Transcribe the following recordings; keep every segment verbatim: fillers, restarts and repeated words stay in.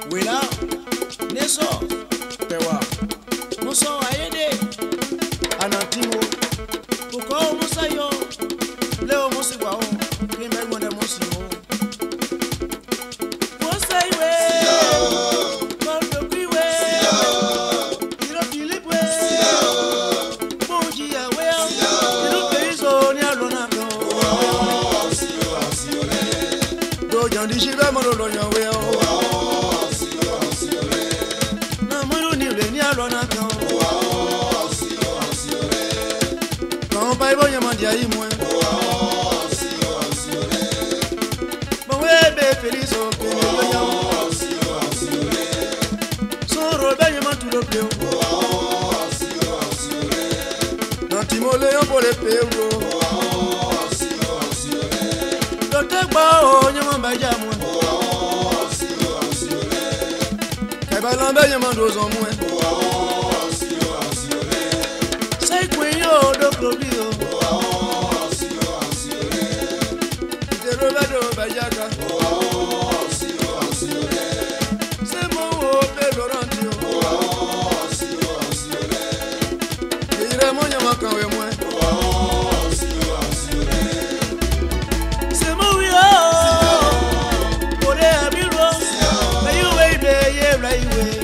Wela, Neso, Pewa, Muso Ayede, Anatimo, Puko Musayo, Leo Musiwao, Came when the Musimo. Musaiwe, Mondoquiwe, you don't believe well, Mogia, well, you don't pay so near Ronaldo. Dojan di Shiva Mono, well. Quand pas bon y'a mandia y moins. Bon ouais bé feliz au pays. Son Robert y'a tout le bleu. Dans Timolé on pour les péros. Docteur Bao y'a man baja moins. Kabalamba y'a man dos en moins. Yo do Claudio, de Roberto Bayaga, c'est mon père Laurentio, et il est mon yamakan et moi. C'est mon yo, pour les amis, mais you wait there, yeah, right way.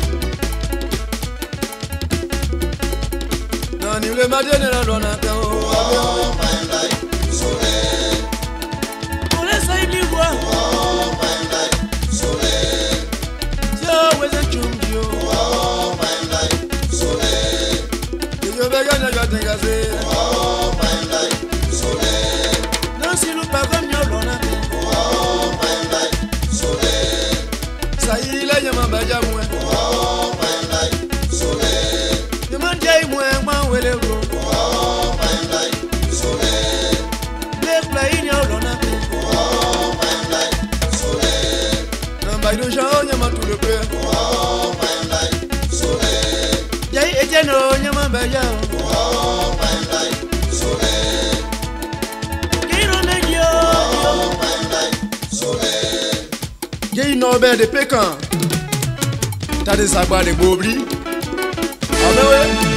Ni le matin de la loi n'attend oh, fine like soleil. On laisse y voir. Oh, fine like soleil. Si on was a chumbio. Oh, fine like soleil. Si je vais gagner la tengazé. Oh, fine like soleil. Non si nous pas comme nous l'on a fait. Oh, fine like soleil. Ça y est là y'a ma baja moi. Oh, fine like soleil. Y'a ma jay moi moi. Oh, fine like soleil. Les play in your lona. Oh, fine like soleil. Namba do jao nyama tout le peu. Oh, fine like soleil. Jai ejeno nyama baya. Oh, fine like soleil. Kiro negio. Oh, fine like soleil. Jai nobe de Pékin. T'as des sabots de Bobli. Ah ben ouais.